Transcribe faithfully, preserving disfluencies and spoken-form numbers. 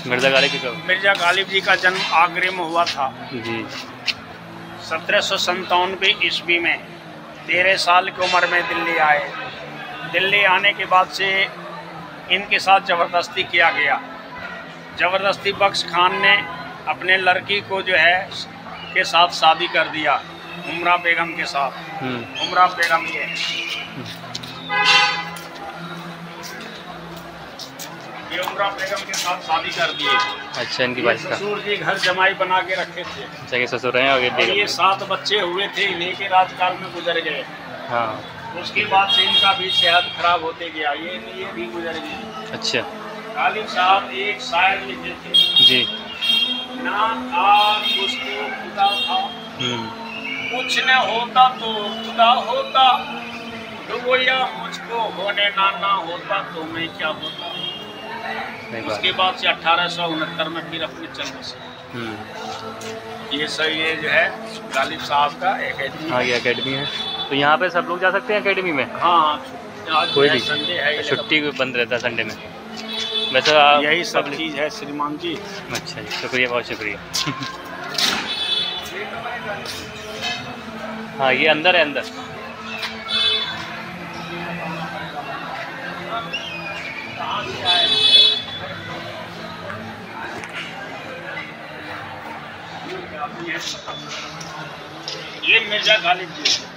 मिर्जा गालिब जी का मिर्जा गालिब जी का जन्म आगरे में हुआ था जी। सत्रह सौ संतानवे ईस्वी में। तेरह साल की उम्र में दिल्ली आए। दिल्ली आने के बाद से इनके साथ ज़बरदस्ती किया गया। ज़बरदस्ती बख्श खान ने अपने लड़की को जो है के साथ शादी कर दिया, उमरा बेगम के साथ। उमरा बेगम ये ये उमरा बेगम के साथ शादी कर दी। अच्छा, इनकी बात का ससुर जी घर जमाई बना के रखे थे। अच्छा, ये ससुर हैं और और ये सात बच्चे हुए थे, इन्हीं के राजकाल में गुजर गए। हाँ, उसके बाद से इनका भी सेहत खराब होते गया, ये ये भी गुजर गए। अच्छा, गालिब साहब एक शायर लिखे थे जी। ना आज उसको खुदा था, कुछ न होता तो खुदा होता, डुबोया मुझको होने ना ना होता तो मैं क्या होता। उसके बाद से अठारह सौ उनहत्तर में फिर अपने जन्म से ये सब ये जो है गालिब साहब का एकेडमी। हाँ, ये एकेडमी है। तो यहाँ पे सब लोग जा सकते हैं एकेडमी में? हाँ, आज कोई भी संडे है, छुट्टी बंद रहता है संडे में। वैसे यही सब चीज़ है श्रीमान जी। अच्छा जी, शुक्रिया, बहुत शुक्रिया। हाँ, ये अंदर है, अंदर। ये मिर्जा गालिब जी।